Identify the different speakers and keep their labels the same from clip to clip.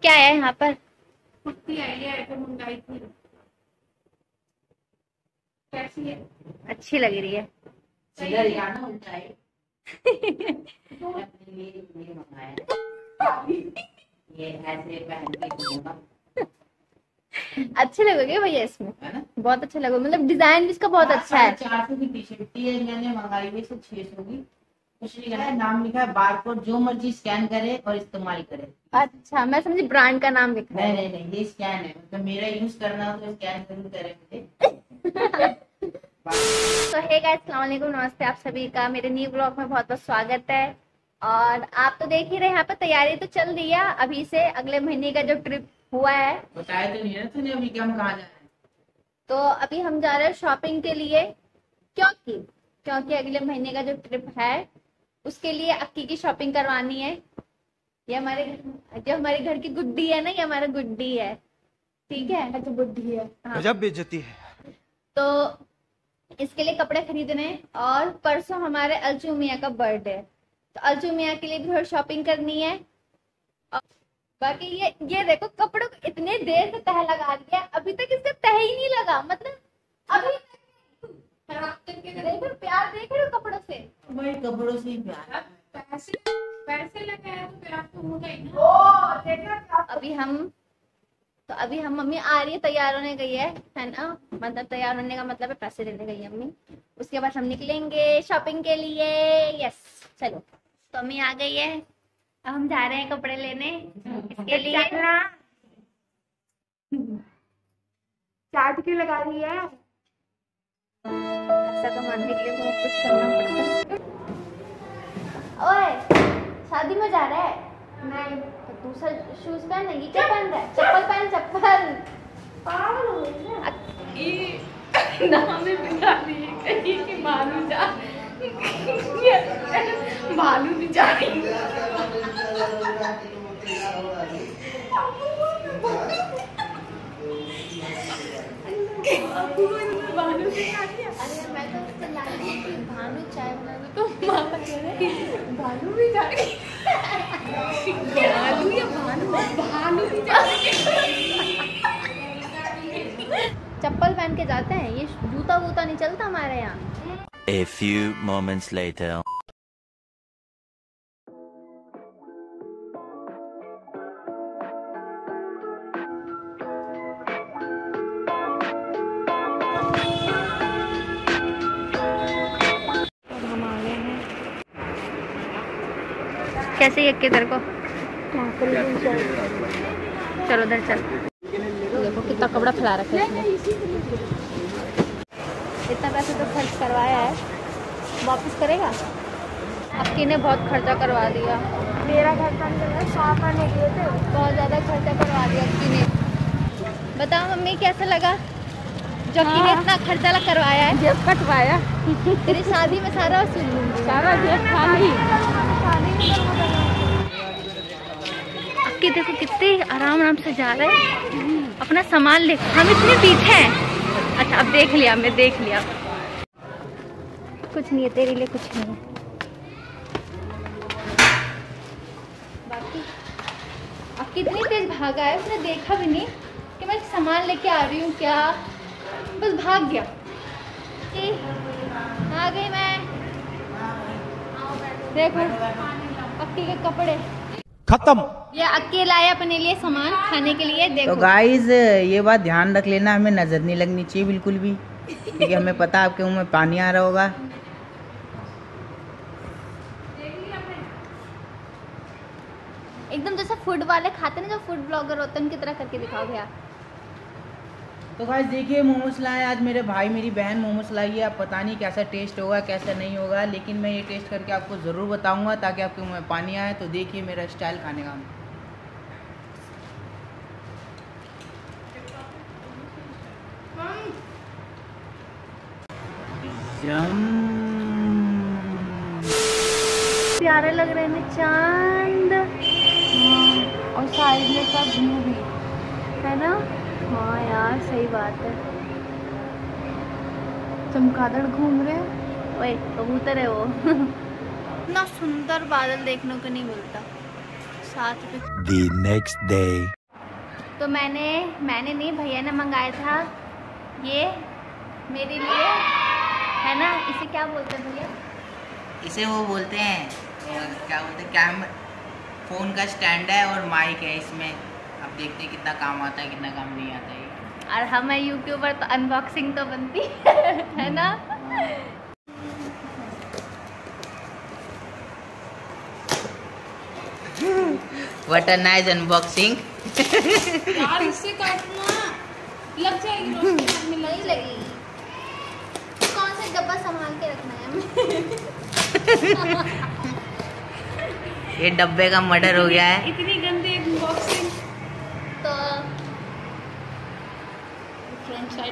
Speaker 1: क्या है यहाँ पर?
Speaker 2: कुर्ती आई है तो मंगाई थी। कैसी है?
Speaker 1: अच्छी लग रही है।
Speaker 3: ये ऐसे पहन के घूमूंगा।
Speaker 1: अच्छे लगोगे भैया इसमें, बहुत अच्छा लगोगे, मतलब डिजाइन भी इसका बहुत अच्छा है।
Speaker 3: 400 की टी शर्ट है, मैंने मंगाई हुई 600 की। कुछ लिखा है, नाम लिखा है बारकोड, जो मर्जी स्कैन करे और इस्तेमाल करे।
Speaker 1: अच्छा, मैं समझी ब्रांड का नाम लिखा है।
Speaker 3: नहीं, ये स्कैन है, मतलब मेरा यूज करना हो तो स्कैन जरूर करे मुझे।
Speaker 1: तो हे गाइस, अस्सलाम वालेकुम, नमस्ते आप सभी का मेरे न्यू ब्लॉग में बहुत बहुत स्वागत है। और आप तो देख ही रहे, यहाँ पे तैयारी तो चल रही है अभी से, अगले महीने का जो ट्रिप हुआ है।
Speaker 3: बताया तो नहीं है तूने अभी कि हम कहाँ जा रहे हैं।
Speaker 1: तो अभी हम जा रहे हैं शॉपिंग के लिए, क्योंकि अगले महीने का जो ट्रिप है उसके लिए अक्की की शॉपिंग करवानी है। ये हमारे घर की गुड्डी है ना, ये हमारा गुड्डी है, ठीक है, तो गुड्डी है। हाँ।
Speaker 4: गजब बेइज्जती है।
Speaker 1: तो इसके लिए कपड़े खरीदने हैं, और परसों हमारे अलचू मियाँ का बर्थडे है, तो अलचू मियाँ के लिए भी थोड़ी शॉपिंग करनी है। और बाकी ये देखो, कपड़ों को इतने देर से तह लगा दिया, अभी तक इसका तह ही नहीं लगा, मतलब अभी देखो प्यार देख रहे हो कपड़ों से।
Speaker 3: भाई कपड़ों से ही प्यार।
Speaker 2: पैसे लगाया तो प्यार तो होगा ही ना।
Speaker 1: अभी हम मम्मी आ रही है, तैयार होने गई है ना, मतलब तैयार होने का मतलब है पैसे देने गई है मम्मी। उसके बाद हम निकलेंगे शॉपिंग के लिए। यस, चलो। तो मम्मी आ गई है, अब हम जा रहे हैं कपड़े लेने इसके लिए।
Speaker 2: चाट के लगा रही है।
Speaker 1: ऐसा कमाने के लिए बहुत कुछ करना पड़ता है। ओए, शादी में जा रहा है? नहीं, तो दूसरा शूज पहन, ये क्या पहन रहा है? चप्पल पहन, चप्पल।
Speaker 2: पागल हो गई ना। ये नाम में बिठा दी कहीं कि भालू जा भालू भी जा रही। भालू भी खा लिया।
Speaker 1: अरे मैं तो उससे ला रही थी भानु चाय बना दो, तो
Speaker 2: माँ कह रही भालू भी जा रही। भालू या भालू? भालू भी जा रही।
Speaker 1: चप्पल पहन के जाते हैं, ये जूता वूता नहीं चलता हमारे यहाँ।
Speaker 4: A few moments later.
Speaker 1: कैसे ही अक्के तेरे को? चलो उधर चल। देखो कितना कपड़ा फैला रखा है इसने। इतना पैसे तो खर्च करवाया है, वापस करेगा? अक्की ने बहुत खर्चा करवा दिया।
Speaker 2: मेरा खर्चा नहीं, शॉप आने गए थे,
Speaker 1: बहुत ज़्यादा खर्चा करवा दिया अक्की ने। बताओ मम्मी कैसा लगा जो अक्की ने इतना खर्चा करवाया है?
Speaker 2: जेब कटवाया।
Speaker 1: तेरी शादी में सारा वसूल लूंगी।
Speaker 2: सारा जेब खाली।
Speaker 1: अक्की देखो कितने आराम से जा रहे हैं, अपना सामान ले, हम इतने पीछे हैं। अच्छा, अब देख लिया, मैं देख लिया, कुछ नहीं है तेरे लिए, कुछ नहीं है। बाकी अब कितनी तेज भागा है, उसने देखा भी नहीं कि मैं सामान लेके आ रही हूँ, क्या बस भाग गया। आ गई मैं, देखो अक्की के कपड़े
Speaker 4: खत्म।
Speaker 1: ये अकेला है अपने लिए सामान खाने के लिए। देखो
Speaker 3: तो गाइज ये बात ध्यान रख लेना, हमें नजर नहीं लगनी चाहिए बिल्कुल भी, क्योंकि हमें पता है आपके मुंह में पानी आ रहा होगा।
Speaker 1: एकदम जैसे फूड वाले खाते हैं, जो फूड ब्लॉगर होते हैं उनकी तरह करके दिखाओगे आप।
Speaker 3: तो गाइस देखिए, मोमोज लाए आज मेरे भाई, मेरी बहन मोमोज लाई है। अब पता नहीं कैसा टेस्ट होगा कैसा नहीं होगा, लेकिन मैं ये टेस्ट करके आपको ज़रूर बताऊंगा ताकि आपके मुंह में पानी आए। तो देखिए मेरा स्टाइल खाने का।
Speaker 1: प्यारे लग रहे हैं चांद, और साइड में का व्यू भी है ना। हाँ यार सही बात है,
Speaker 2: चमगादड़ घूम रहे हैं।
Speaker 1: ओए कबूतर है वो। इतना सुंदर बादल देखने को नहीं मिलता साथ में।
Speaker 4: The next day.
Speaker 1: तो मैंने नहीं, भैया ने मंगाया था ये मेरे लिए, है ना। इसे क्या बोलते हैं भैया?
Speaker 3: इसे वो बोलते हैं क्या बोलते हैं, फ़ोन का स्टैंड है और माइक है इसमें। अब देखते हैं कितना काम आता है कितना काम नहीं आता है।
Speaker 1: और हम है यूट्यूबर तो अनबॉक्सिंग तो बनती है ना।
Speaker 3: What a nice unboxing.
Speaker 2: यार इससे काटना लग जाएगी रोशनी में,
Speaker 1: नहीं लगेगी। कौन सा डब्बा संभाल के रखना है हमें?
Speaker 3: ये डब्बे का मर्डर हो गया है।
Speaker 2: इतनी गंदी अनबॉक्सिंग।
Speaker 1: तो
Speaker 2: फ्रंट साइड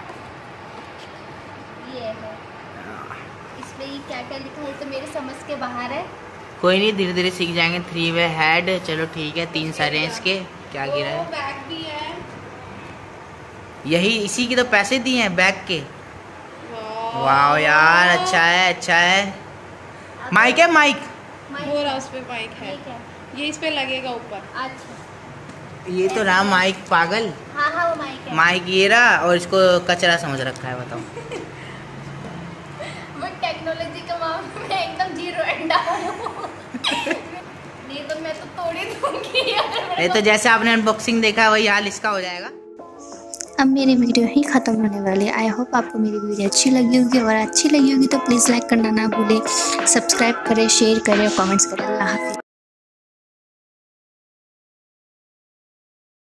Speaker 1: ये है, इसमें ये क्या क्या लिखा है तो मेरे समझ के बाहर है।
Speaker 3: कोई नहीं, धीरे धीरे सीख जाएंगे। 3 वे हेड, चलो ठीक है। 3 सारे हैं इसके। क्या गिरा है?
Speaker 2: बैग भी है।
Speaker 3: यही इसी की तो पैसे दिए हैं बैग के। वाह यार, अच्छा है अच्छा है। माइक है, माइक
Speaker 2: वो रहा, उस पे माइक है।
Speaker 1: ठीक है।
Speaker 2: ये इस पे लगेगा ऊपर।
Speaker 1: अच्छा,
Speaker 3: ये तो रहा माइक, पागल।
Speaker 1: हाँ हाँ वो माइक है।
Speaker 3: माइक ये रहा और इसको कचरा समझ रखा है। बताओ।
Speaker 1: वो टेक्नोलॉजी के मामले में एकदम जीरो एंड नहीं तो मैं तो तोड़ ही दूंगी
Speaker 3: ये तो जैसे आपने अनबॉक्सिंग देखा है वही हाल इसका हो जाएगा।
Speaker 5: अब मेरी वीडियो ही ख़त्म होने वाली है। आई होप आपको मेरी वीडियो अच्छी लगी होगी, और अच्छी लगी होगी तो प्लीज़ लाइक करना ना भूलें, सब्सक्राइब करें, शेयर करें और कमेंट्स करें। अल्लाह हाफ़िज़।